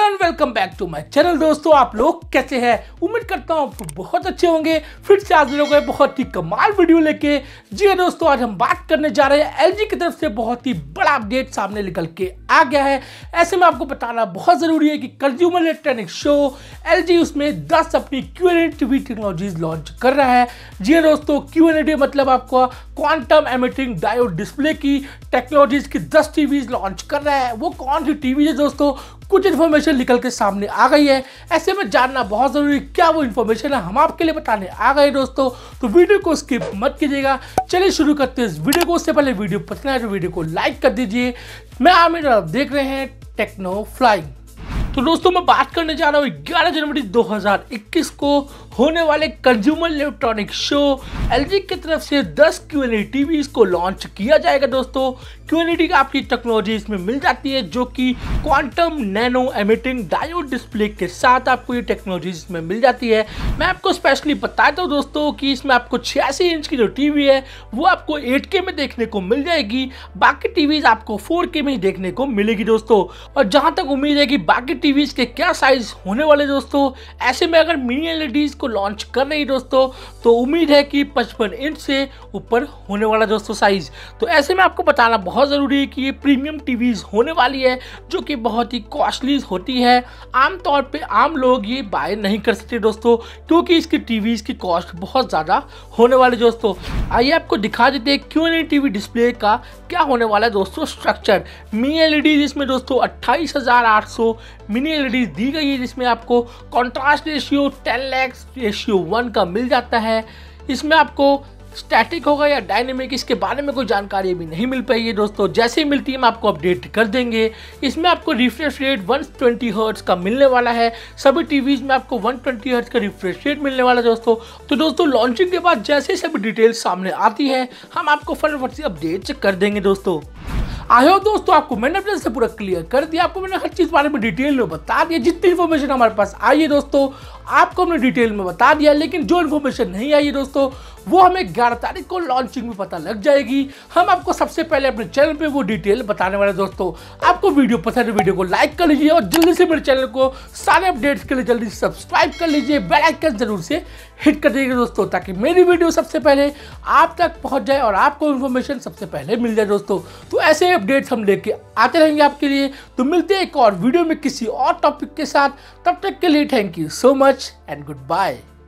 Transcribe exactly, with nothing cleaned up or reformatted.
And welcome back to my channel. दोस्तों आप लोग कैसे हैं? उम्मीद करता हूँ आप तो बहुत अच्छे होंगे। फिर से आज लोग हैं बहुत ही कमाल वीडियो लेके। जी हाँ दोस्तों, आज हम बात करने जा रहे हैं एलजी की तरफ से बहुत ही बड़ा अपडेट सामने निकल के आ गया है। ऐसे में आपको बताना बहुत जरूरी है कि कंज्यूमर इलेक्ट्रॉनिक्स शो एलजी उसमें दस अपनी क्यूएनए टीवी टेक्नोलॉजीज लॉन्च कर रहा है। जी हाँ दोस्तों, क्यूएनए मतलब आपको क्वांटम एमिटिंग डायोड डिस्प्ले की टेक्नोलॉजीज की दस टीवीज लॉन्च कर रहा है। वो कौन सी टीवी है दोस्तों? कुछ इन्फॉर्मेशन निकल के सामने आ गई है। ऐसे में जानना बहुत जरूरी, क्या वो इन्फॉर्मेशन है हम आपके लिए बताने आ गए दोस्तों। तो वीडियो को स्किप मत कीजिएगा। चलिए शुरू करते हैं इस वीडियो को। उससे पहले वीडियो पसंद आए तो वीडियो को लाइक कर दीजिए। मैं आमिर, आप देख रहे हैं टेक्नो फ्लाइंग। तो दोस्तों मैं बात करने जा रहा हूँ ग्यारह जनवरी दो हज़ार इक्कीस को होने वाले कंज्यूमर इलेक्ट्रॉनिक शो एलजी की तरफ से दस क्यूएनए टीवीज को लॉन्च किया जाएगा। दोस्तों क्यूएनए की आपकी टेक्नोलॉजी इसमें मिल जाती है, जो कि quantum nano emitting diode display के साथ आपको ये टेक्नोलॉजी इसमें मिल जाती है। मैं आपको स्पेशली बताता हूँ दोस्तों कि इसमें आपको छियासी इंच की जो टीवी है वो आपको एट के में देखने को मिल जाएगी। बाकी टीवीज आपको फोर के में ही देखने को मिलेगी दोस्तों। और जहाँ तक उम्मीद है कि बाकी टीवीज के क्या साइज होने वाले दोस्तों, ऐसे में अगर मिनी एलईडीज को लॉन्च कर रही दोस्तों तो उम्मीद है कि पचपन इंच से ऊपर होने वाला दोस्तों साइज। तो ऐसे में आपको बताना बहुत जरूरी है कि ये प्रीमियम टीवीज होने वाली है, जो कि बहुत ही कॉस्टली होती है। आमतौर पे आम लोग ये बाय नहीं कर सकते दोस्तों, क्योंकि इसकी टीवीज की कॉस्ट बहुत ज्यादा होने वाली दोस्तों। आइए आपको दिखा देते हैं क्यूएनए टीवी डिस्प्ले का क्या होने वाला है दोस्तों स्ट्रक्चर। मिनी एलईडी जिसमें दोस्तों अट्ठाईस हजार आठ सौ मिनी एलईडी दी गई है, जिसमें आपको contrast ratio ten lakhs ratio one का मिल जाता है। इसमें आपको स्टैटिक होगा या डायनेमिक, इसके बारे में कोई जानकारी भी नहीं मिल पाई है दोस्तों। जैसे ही मिलती है हम आपको अपडेट कर देंगे। इसमें आपको refresh rate one twenty hertz का मिलने वाला है। सभी टीवीज में आपको वन ट्वेंटी हर्ट्ज का रिफ्रेश रेट मिलने वाला है दोस्तों। तो दोस्तों लॉन्चिंग के बाद जैसे सभी डिटेल्स सामने आती है हम आपको फटाफट से अपडेट कर देंगे दोस्तों। आई होप दोस्तों आपको मैंने अपने से पूरा क्लियर कर दिया, आपको मैंने हर चीज़ बारे में डिटेल में बता दिया। जितनी इन्फॉर्मेशन हमारे पास आई है दोस्तों आपको हमने डिटेल में बता दिया। लेकिन जो इन्फॉर्मेशन नहीं आई है दोस्तों वो हमें ग्यारह तारीख को लॉन्चिंग में पता लग जाएगी। हम आपको सबसे पहले अपने चैनल पे वो डिटेल बताने वाले दोस्तों। आपको वीडियो पसंद है वीडियो को लाइक कर लीजिए और जल्दी से मेरे चैनल को सारे अपडेट्स के लिए जल्दी से सब्सक्राइब कर लीजिए। बेल आइकन जरूर से हिट कर दीजिए दोस्तों, ताकि मेरी वीडियो सबसे पहले आप तक पहुंच जाए और आपको इन्फॉर्मेशन सबसे पहले मिल जाए दोस्तों। तो ऐसे अपडेट्स हम लेके आते रहेंगे आपके लिए। तो मिलते हैं एक और वीडियो में किसी और टॉपिक के साथ। तब तक के लिए thank you so much and good bye.